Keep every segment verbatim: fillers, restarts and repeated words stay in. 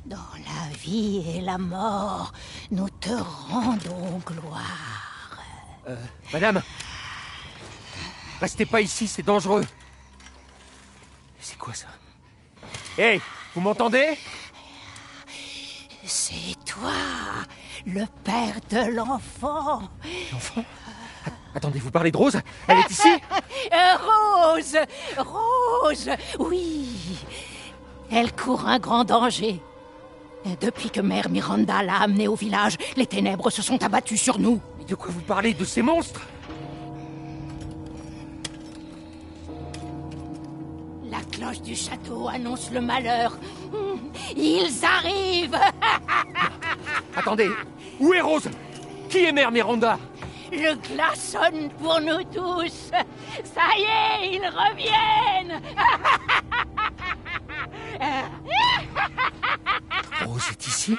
Dans la vie et la mort, nous te rendons gloire. Euh, madame, restez pas ici, c'est dangereux. C'est quoi ça? Hé, hey, vous m'entendez? C'est toi, le père de l'enfant. L'enfant? Attendez, vous parlez de Rose? Elle est ici? Rose! Rose! Oui! Elle court un grand danger. Depuis que Mère Miranda l'a amenée au village, les ténèbres se sont abattues sur nous. Mais de quoi vous parlez? De ces monstres? La cloche du château annonce le malheur. Ils arrivent! Attendez, où est Rose? Qui est Mère Miranda? Le glas sonne pour nous tous. Ça y est, ils reviennent. Rose est ici?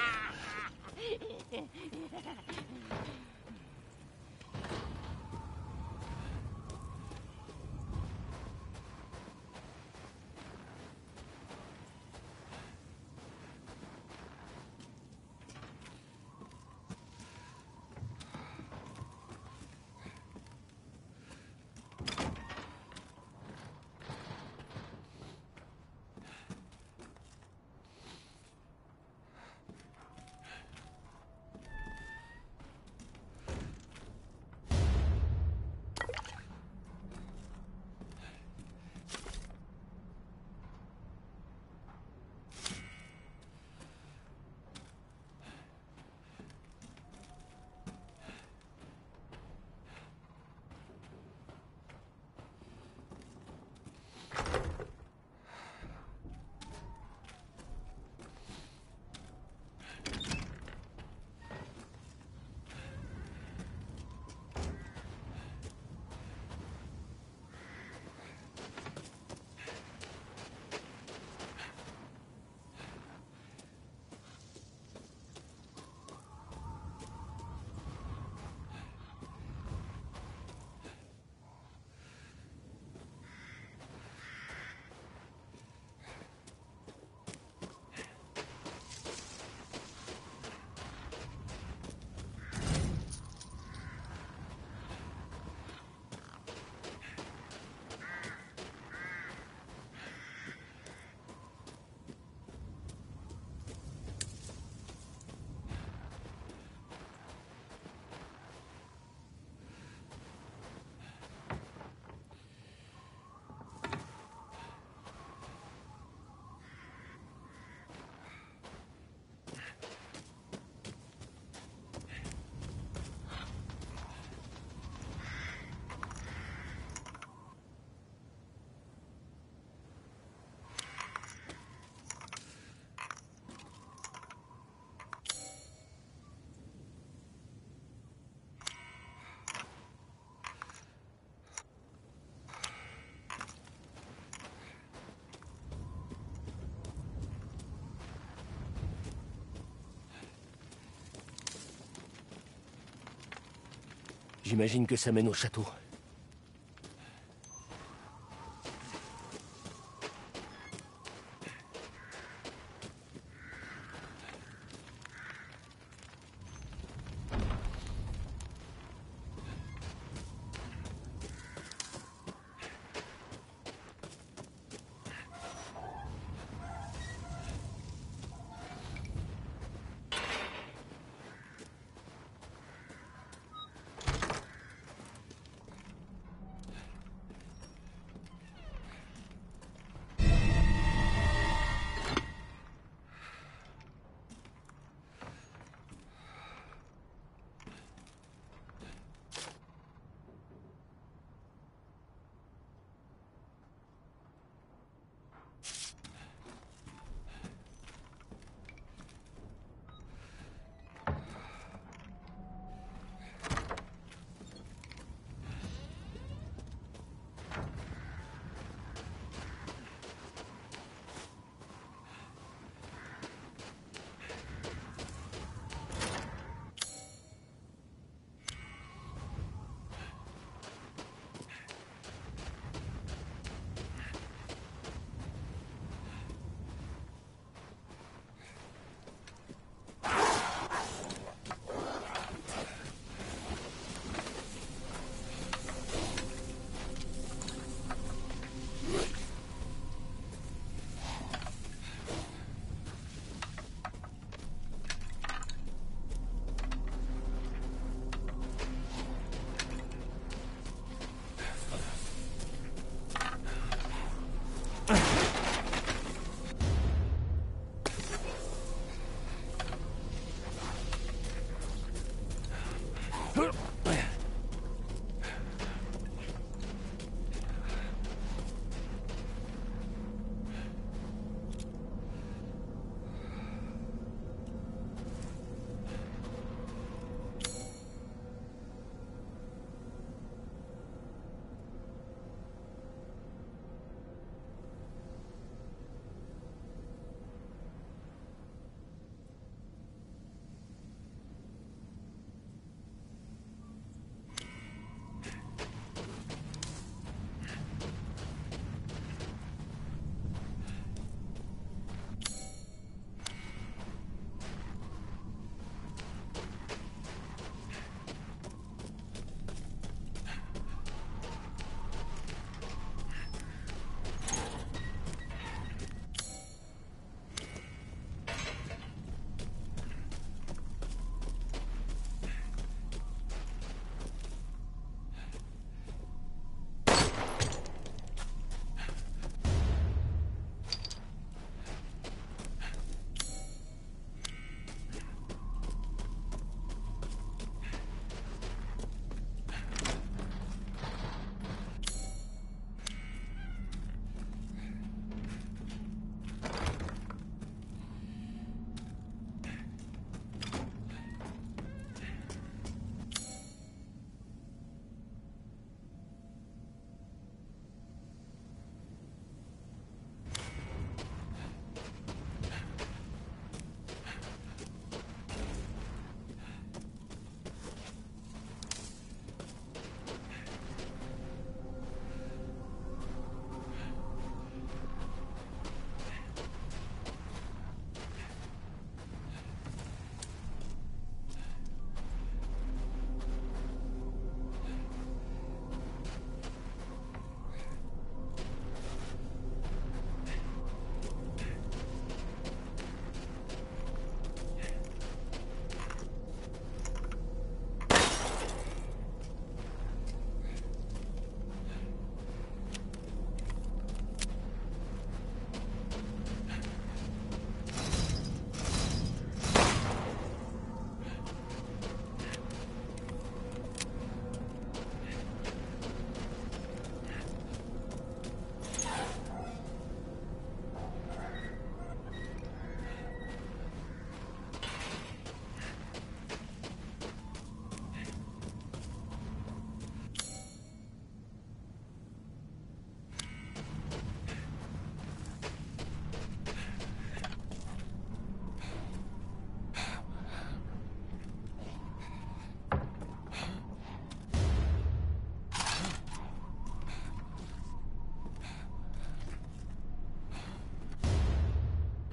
J'imagine que ça mène au château.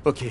Ok.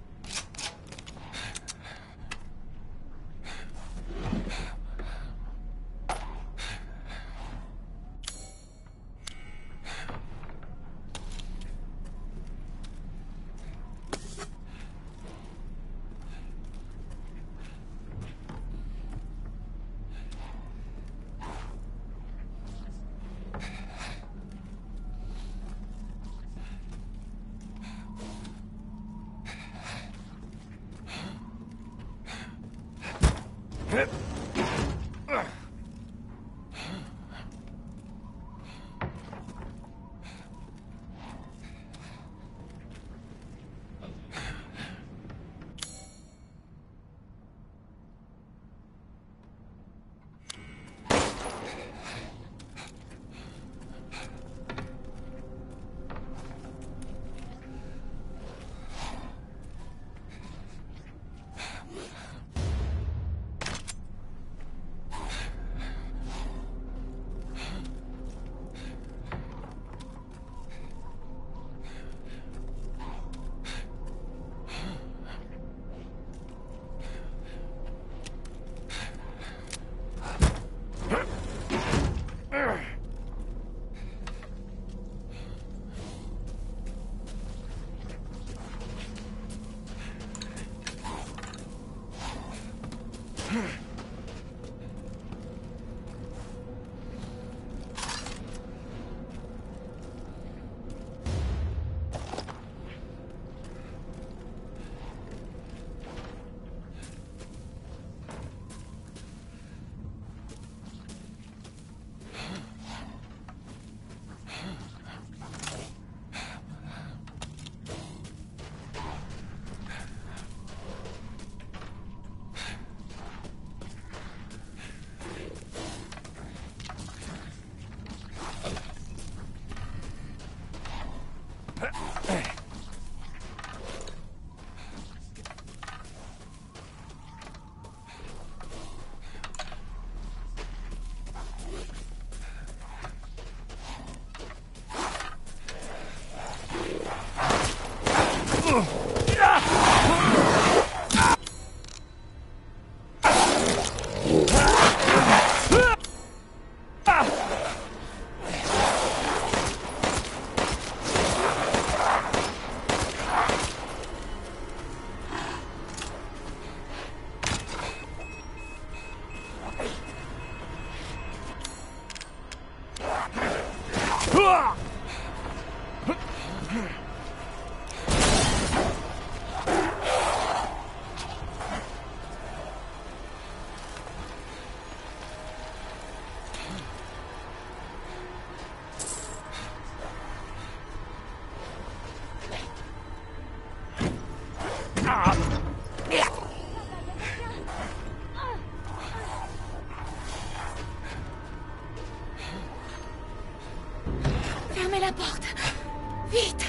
Fermez la porte. Vite.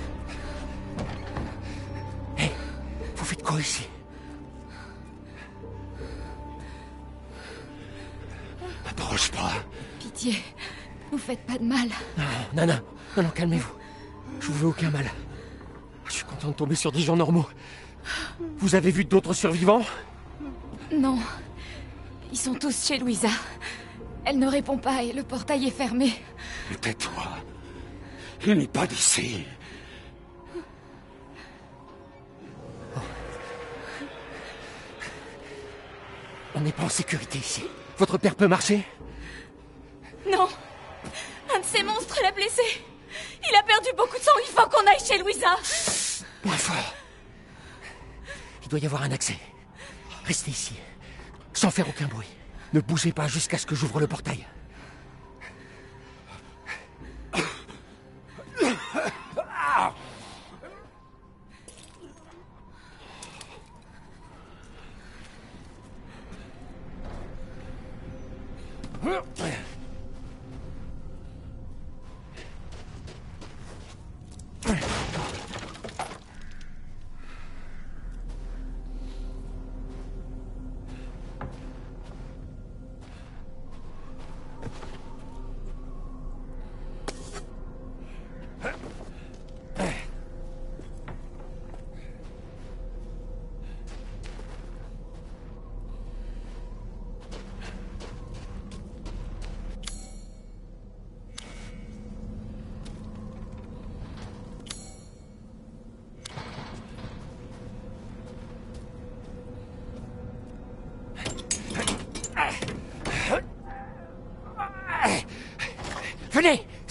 Hé, hey, vous faites quoi ici? M'approche pas. Pitié, vous faites pas de mal. Non, non, non, non, non, calmez-vous. Je vous veux aucun mal. Je suis content de tomber sur des gens normaux. Vous avez vu d'autres survivants? Non. Ils sont tous chez Louisa. Elle ne répond pas et le portail est fermé. Tais-toi. Il n'est pas d'ici. Oh. On n'est pas en sécurité ici. Votre père peut marcher? Non. Un de ces monstres l'a blessé. Il a perdu beaucoup de sang. Il faut qu'on aille chez Louisa. Moins fort. Il doit y avoir un accès. Restez ici. Sans faire aucun bruit. Ne bougez pas jusqu'à ce que j'ouvre le portail.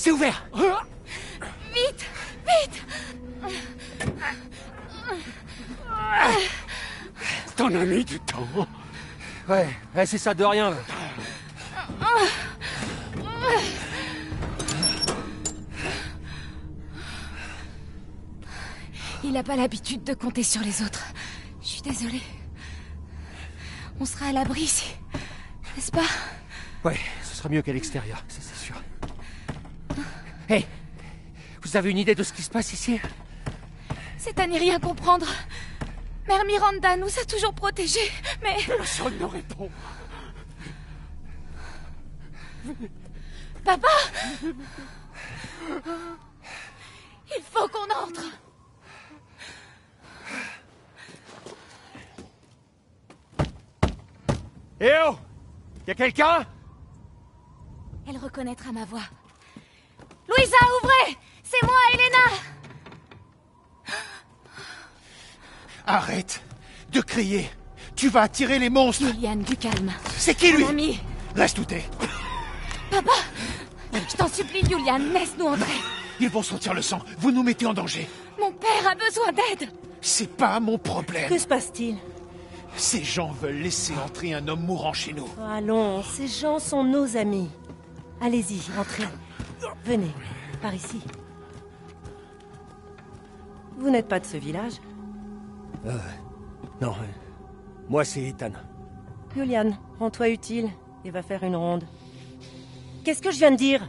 C'est ouvert. Vite! Vite! T'en as mis du temps. Ouais, ouais c'est ça, de rien. Il n'a pas l'habitude de compter sur les autres. Je suis désolée. On sera à l'abri ici, n'est-ce pas? Ouais, ce sera mieux qu'à l'extérieur, ça c'est sûr. Hé hey, vous avez une idée de ce qui se passe ici? C'est à n'y rien comprendre. Mère Miranda nous a toujours protégés, mais... Personne ne répond. Papa! Il faut qu'on entre. Eh oh! Y'a quelqu'un? Elle reconnaîtra ma voix. Louisa, ouvrez! C'est moi, Elena! Arrête de crier. Tu vas attirer les monstres. Julian, du calme. C'est qui, lui? Mon ami. Reste où t'es. Papa! Je t'en supplie, Julian, laisse-nous entrer. Ils vont sentir le sang. Vous nous mettez en danger. Mon père a besoin d'aide. C'est pas mon problème. Que se passe-t-il? Ces gens veulent laisser entrer un homme mourant chez nous. Allons, ces gens sont nos amis. Allez-y, entrez. Venez, par ici. Vous n'êtes pas de ce village? Euh... Non, euh, moi c'est Ethan. Julian, rends-toi utile et va faire une ronde. Qu'est-ce que je viens de dire?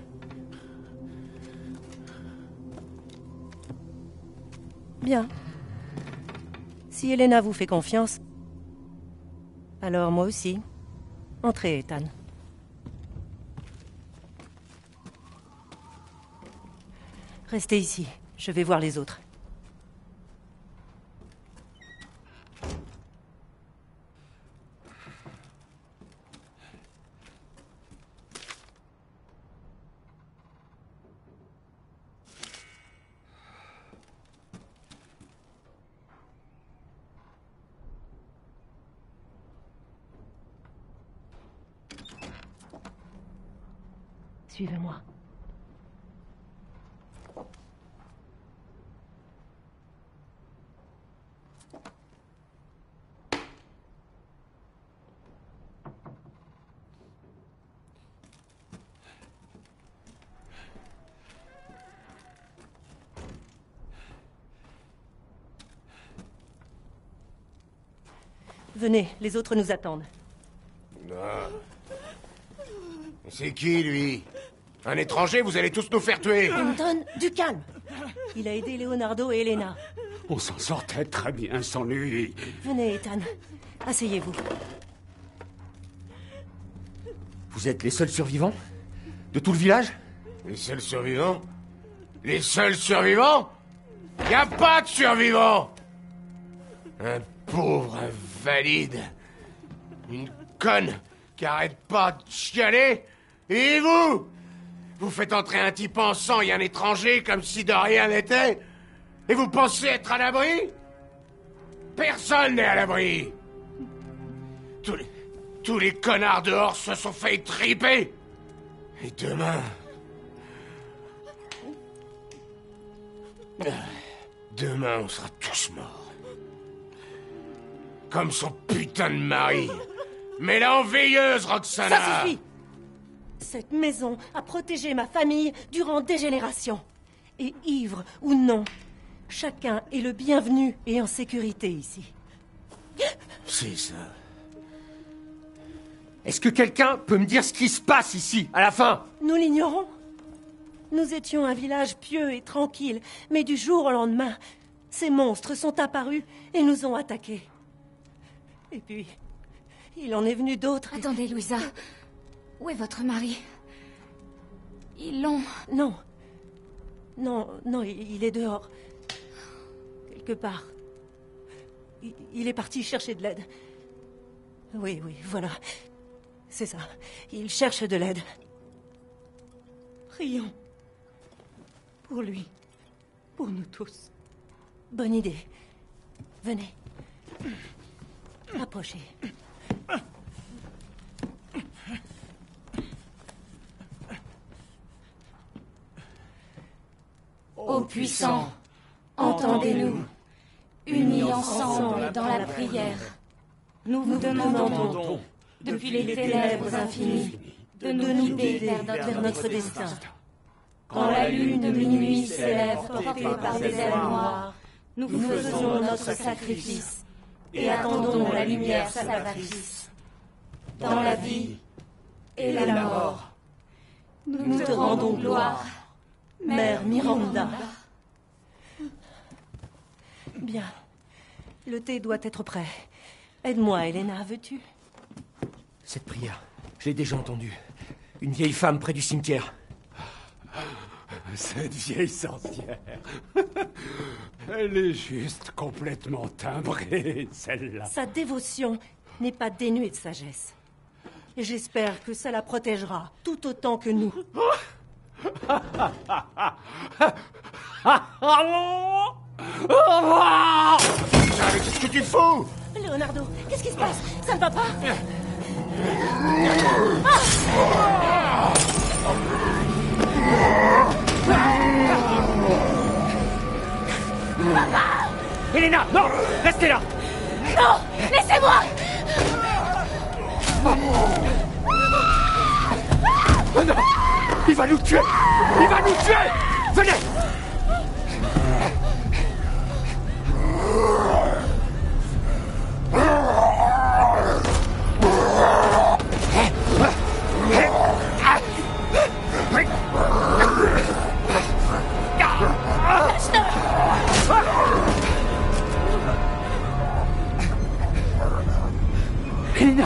Bien. Si Elena vous fait confiance, alors moi aussi. Entrez, Ethan. Restez ici. Je vais voir les autres. Suivez-moi. Venez, les autres nous attendent. Ah. C'est qui, lui? Un étranger, vous allez tous nous faire tuer. Anton, du calme. Il a aidé Leonardo et Elena. On s'en sortait très bien sans lui. Venez, Ethan. Asseyez-vous. Vous êtes les seuls survivants? De tout le village? Les seuls survivants? Les seuls survivants? Y a pas de survivants! Un pauvre invalide. Une conne qui arrête pas de chialer. Et vous? Vous faites entrer un type en sang et un étranger comme si de rien n'était? Et vous pensez être à l'abri? Personne n'est à l'abri. Tous les, tous les connards dehors se sont fait triper. Et demain... Demain, on sera tous morts. Comme son putain de mari. Mais l'enveilleuse, Roxana! Ça suffit! Cette maison a protégé ma famille durant des générations. Et ivre ou non, chacun est le bienvenu et en sécurité ici. C'est ça. Est-ce que quelqu'un peut me dire ce qui se passe ici, à la fin? Nous l'ignorons. Nous étions un village pieux et tranquille, mais du jour au lendemain, ces monstres sont apparus et nous ont attaqués. Et puis, il en est venu d'autres. Attendez, Louisa. Où est votre mari? Ils l'ont... Non. Non, non, il il est dehors. Quelque part. Il, il est parti chercher de l'aide. Oui, oui, voilà. C'est ça. Il cherche de l'aide. Prions. Pour lui. Pour nous tous. Bonne idée. Venez. Approchez. Ô puissant, entendez-nous, unis ensemble dans la prière. Nous vous demandons, depuis les ténèbres infinies, de nous guider vers notre destin. Quand la lune de minuit s'élève portée par des ailes noires, nous faisons notre sacrifice et attendons la lumière salvatrice. Dans la vie et la mort, nous te rendons gloire, Mère Miranda. Bien. Le thé doit être prêt. Aide-moi, Elena, veux-tu? Cette prière, je l'ai déjà entendue. Une vieille femme près du cimetière. Cette vieille sorcière. Elle est juste complètement timbrée, celle-là. Sa dévotion n'est pas dénuée de sagesse. Et j'espère que ça la protégera, tout autant que nous. Qu'est-ce que tu fous? Leonardo, qu'est-ce qui se passe? Ça ne va pas? Elena, non! Restez là! Non! Laissez-moi! Oh non! Il va nous tuer! Il va nous tuer! Venez! Elena!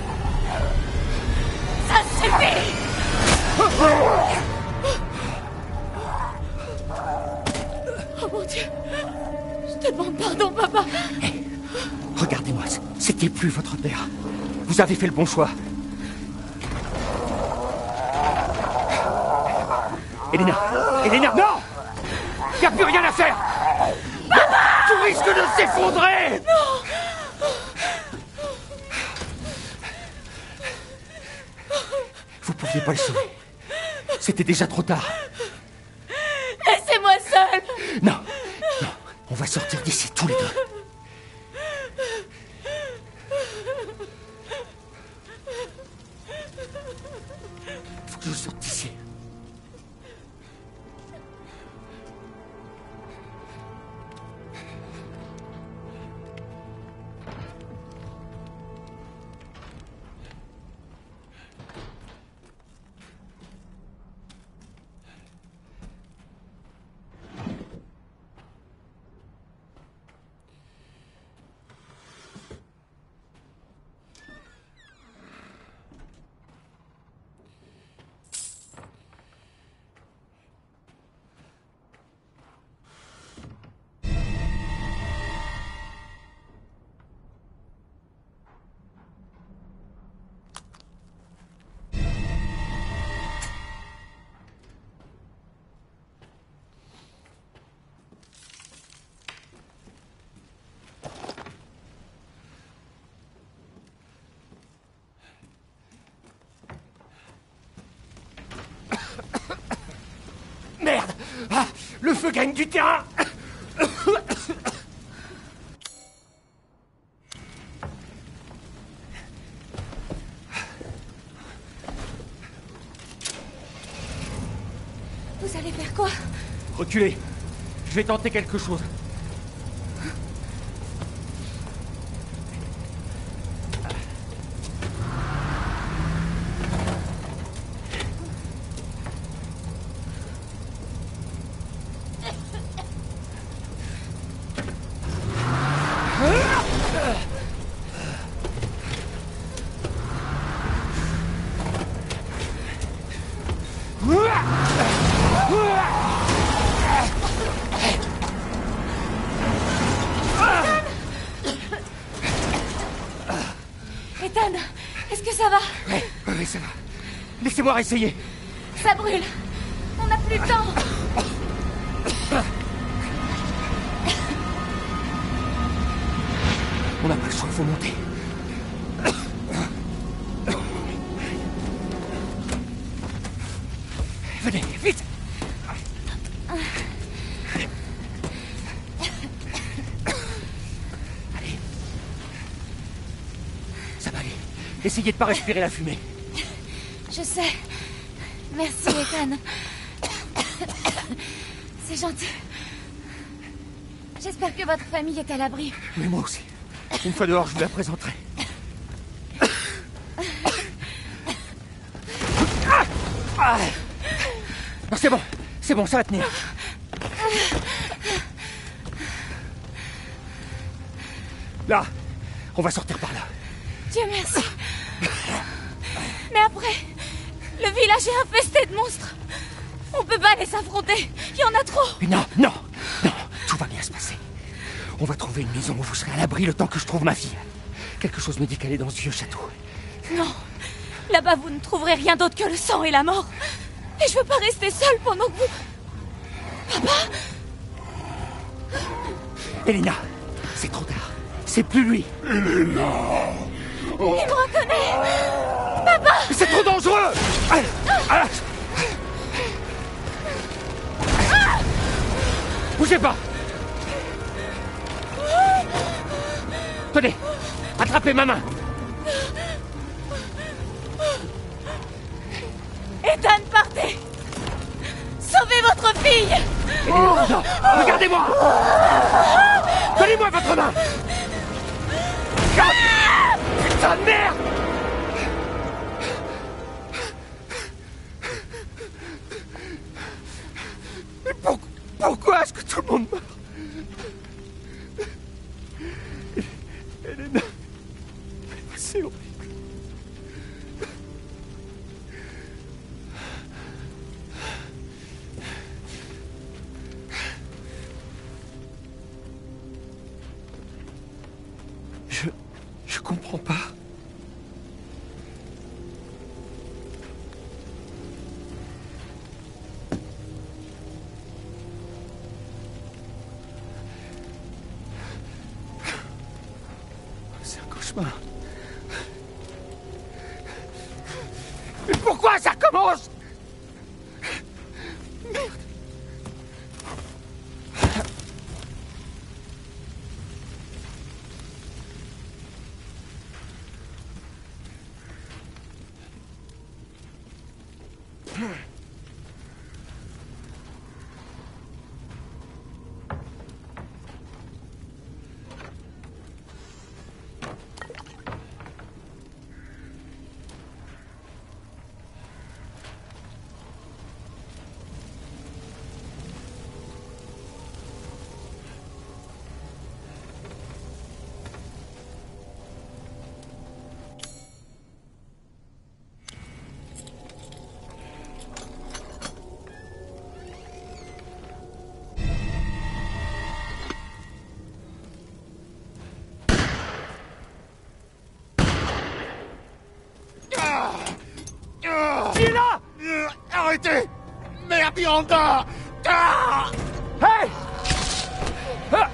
Ça suffit! Oh mon Dieu! Je te demande pardon, papa! Hey, regardez-moi, c'était plus votre père. Vous avez fait le bon choix. Elena! Elena, non! Il n'y a plus rien à faire! Papa! Tout risque de s'effondrer! Non! Vous ne pouviez pas le sauver. C'était déjà trop tard. Laissez-moi seule! Non, non, on va sortir d'ici tous les deux. Faut que je sorte d'ici. Merde! Ah, le feu gagne du terrain! Vous allez faire quoi? Reculez. Je vais tenter quelque chose. Ethan, est-ce que ça va? Oui, oui, ça va. Laissez-moi essayer. Ça brûle. On n'a plus le temps. On n'a pas le choix, faut monter. Venez, vite! Essayez de pas respirer la fumée. Je sais. Merci, Ethan. C'est gentil. J'espère que votre famille est à l'abri. Mais moi aussi. Une fois dehors, je vous la présenterai. Ah non, c'est bon. C'est bon, ça va tenir. Là, on va sortir par là. Dieu merci. Mais après, le village est infesté de monstres. On peut pas les affronter. Il y en a trop. Non, non, non. Tout va bien se passer. On va trouver une maison où vous serez à l'abri le temps que je trouve ma fille. Quelque chose me dit qu'elle est dans ce vieux château. Non. Là-bas, vous ne trouverez rien d'autre que le sang et la mort. Et je veux pas rester seule pendant que vous... Papa ? Elena, c'est trop tard. C'est plus lui. Elena. Oh. Il me reconnaît. Papa ! C'est trop dangereux. Ah. Ah. Bougez pas. Tenez, attrapez ma main. Ethan, partez. Sauvez votre fille. Oh. Non, regardez-moi. Donnez-moi votre main. Ah. Putain de merde. Mais pour... pourquoi est-ce que tout le monde meurt? Elena... C'est horrible. Je... je comprends pas. C'est un cauchemar. Mais pourquoi ça recommence? Merde. Il est là! Arrêtez! Merde, Miranda! Ah! Hey! Ah!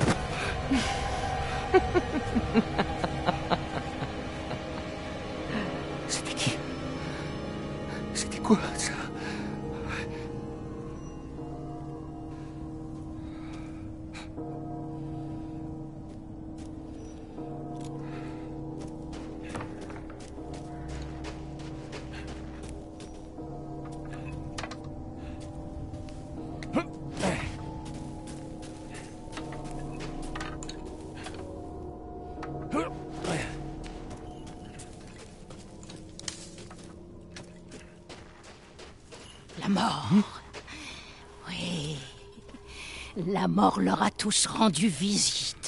C'était qui? C'était quoi, ça? La mort. Oui. La mort leur a tous rendu visite.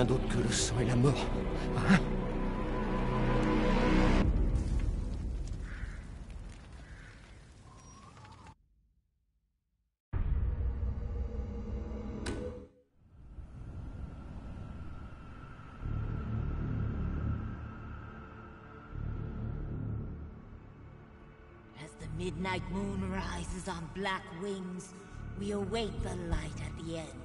rien d'autre que le sang et la mort. Hein? As the midnight moon rises on black wings, we await the light at the end.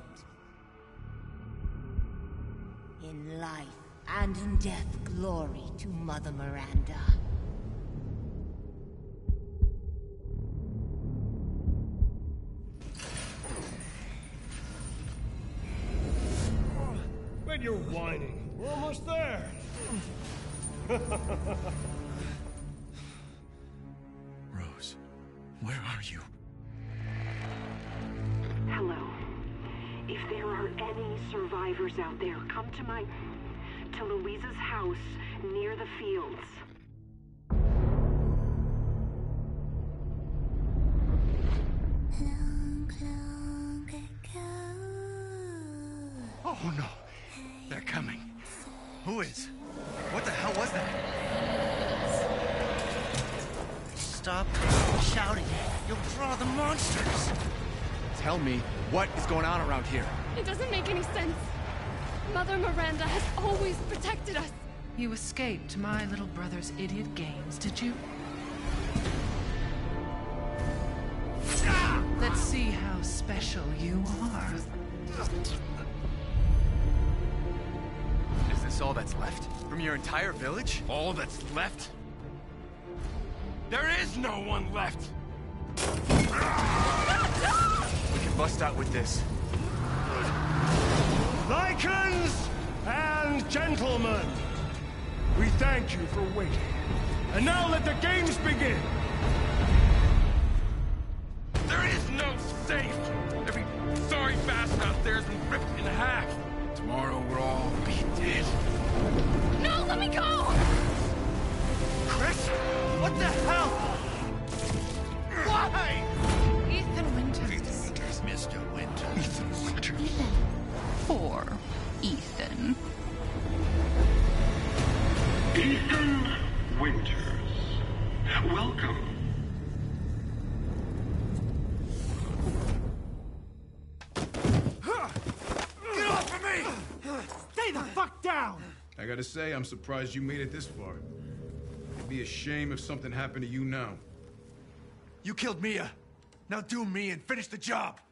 In life and in death, glory to Mother Miranda. When you're whining, we're almost there. Rose, where are you? Hello. If there are any survivors out there, come to my... to Louisa's house near the fields. Oh no! They're coming. Who is? What the hell was that? Stop shouting. You'll draw the monsters. Tell me, what is going on around here? It doesn't make any sense. Mother Miranda has always protected us. You escaped my little brother's idiot games, did you? Let's see how special you are. Is this all that's left? From your entire village? All that's left? There is no one left! We can bust out with this. Lycans and gentlemen, we thank you for waiting. And now let the games begin! There is no safe! Every sorry bastard out there has been ripped in half. Tomorrow we'll all be dead. No, let me go! Chris? What the hell? Why? Ethan Winters. Ethan Winters. Mister Winters. Ethan Winters. Ethan. Poor Ethan. Ethan Winters. Welcome. Get off of me! Stay the fuck down! I gotta say, I'm surprised you made it this far. It'd be a shame if something happened to you now. You killed Mia. Now do me and finish the job.